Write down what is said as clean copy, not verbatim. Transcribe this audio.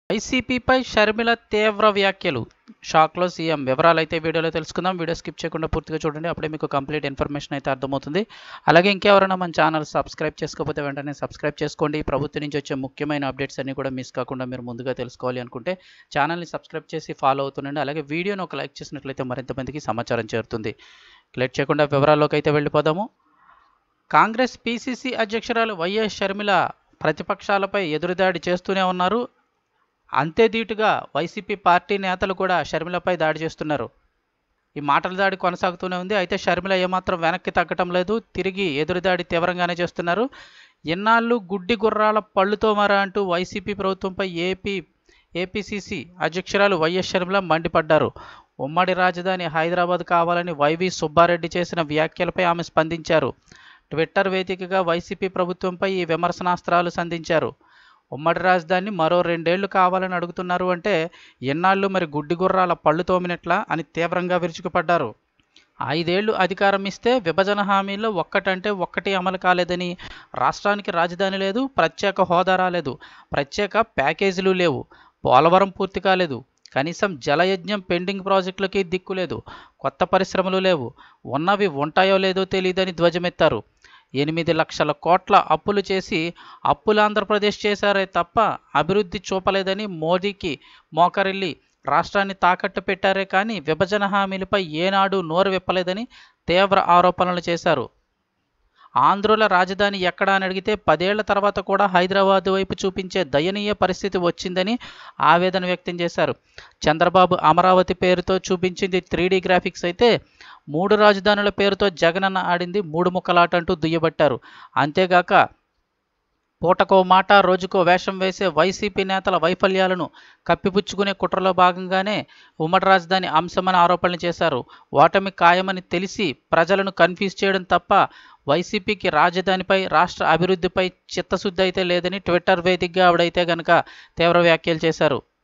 వైసీపీపై షర్మిల తీవ్ర వ్యాఖ్యలు. షాక్లో సీఎం. వివరాలైతే వీడియోలో తెలుసుకుందాం. వీడియో స్కిప్ చేయకుండా పూర్తిగా చూడండి. అప్పుడే మీకు కంప్లీట్ ఇన్ఫర్మేషన్ అయితే అర్థమవుతుంది. అలాగే ఇంకెవరైనా మన ఛానల్ సబ్స్క్రైబ్ చేసుకోకపోతే వెంటనే సబ్స్క్రైబ్ చేసుకోండి. ప్రభుత్వం నుంచి వచ్చే ముఖ్యమైన అప్డేట్స్ అన్ని కూడా మిస్ కాకుండా మీరు ముందుగా తెలుసుకోవాలి అనుకుంటే ఛానల్ని సబ్స్క్రైబ్ చేసి ఫాలో అవుతుండండి. అలాగే వీడియోని ఒక లైక్ చేసినట్లయితే మరింత మందికి సమాచారం చేరుతుంది. లేట్ చేయకుండా వివరాల్లోకి అయితే వెళ్ళిపోదాము. కాంగ్రెస్ పీసీసీ అధ్యక్షురాలు వైఎస్ షర్మిల ప్రతిపక్షాలపై ఎదురుదాడి చేస్తూనే ఉన్నారు. అంతే ధీటుగా వైసీపీ పార్టీ నేతలు కూడా షర్మిలపై దాడి చేస్తున్నారు. ఈ మాటల దాడి కొనసాగుతూనే ఉంది. అయితే షర్మిల ఏమాత్రం వెనక్కి తగ్గటం లేదు. తిరిగి ఎదురుదాడి తీవ్రంగానే చేస్తున్నారు. ఇన్నాళ్ళు గుడ్డి గుర్రాల పళ్ళుతో మరా అంటూ వైసీపీ ప్రభుత్వంపై ఏపీసీసీ అధ్యక్షురాలు వైఎస్ షర్మిల మండిపడ్డారు. ఉమ్మడి రాజధాని హైదరాబాద్ కావాలని వైవి సుబ్బారెడ్డి చేసిన వ్యాఖ్యలపై ఆమె స్పందించారు. ట్విట్టర్ వేదికగా వైసీపీ ప్రభుత్వంపై ఈ విమర్శనాస్త్రాలు సంధించారు. ఉమ్మడి రాజధాని మరో 2 ఏళ్లు కావాలని అడుగుతున్నారు అంటే ఎన్నాళ్ళు మరి గుడ్డి గుర్రాల పళ్ళు తోమినట్లా అని తీవ్రంగా విరుచుకుపడ్డారు. 5 ఏళ్లు అధికారం ఇస్తే విభజన హామీల్లో ఒక్కటంటే ఒక్కటి అమలు కాలేదని, రాష్ట్రానికి రాజధాని లేదు, ప్రత్యేక హోదా రాలేదు, ప్రత్యేక ప్యాకేజీలు లేవు, పోలవరం పూర్తి కాలేదు, కనీసం జలయజ్ఞం పెండింగ్ ప్రాజెక్టులకి దిక్కులేదు, కొత్త పరిశ్రమలు లేవు, ఉన్నవి ఉంటాయో లేదో తెలియదని ధ్వజమెత్తారు. 8 లక్షల కోట్ల అప్పులు చేసి అప్పులు ఆంధ్రప్రదేశ్ చేశారే తప్ప అభివృద్ధి చూపలేదని మోదీకి మోకరిల్లి రాష్ట్రాన్ని తాకట్టు పెట్టారే కానీ విభజన హామీలపై ఏనాడు నోరు విప్పలేదని తీవ్ర ఆరోపణలు చేశారు. ఆంధ్రుల రాజధాని ఎక్కడా అని అడిగితే 10 ఏళ్ల తర్వాత కూడా హైదరాబాద్ వైపు చూపించే దయనీయ పరిస్థితి వచ్చిందని ఆవేదన వ్యక్తం చేశారు. చంద్రబాబు అమరావతి పేరుతో చూపించింది 3D గ్రాఫిక్స్ అయితే 3 రాజధానుల పేరుతో జగనన్న ఆడింది 3 ముక్కలాట అంటూ దుయ్యబట్టారు. అంతేగాక పూటకో మాట రోజుకో వేషం వేసే వైసీపీ నేతల వైఫల్యాలను కప్పిపుచ్చుకునే కుట్రలో భాగంగానే ఉమ్మడి రాజధాని అంశమని ఆరోపణలు చేశారు. ఓటమి ఖాయమని తెలిసి ప్రజలను కన్ఫ్యూజ్ చేయడం తప్ప వైసీపీకి రాజధానిపై రాష్ట్ర అభివృద్ధిపై చిత్తశుద్ధి అయితే లేదని ట్విట్టర్ వేదికగా ఆవిడైతే గనక తీవ్ర వ్యాఖ్యలు చేశారు.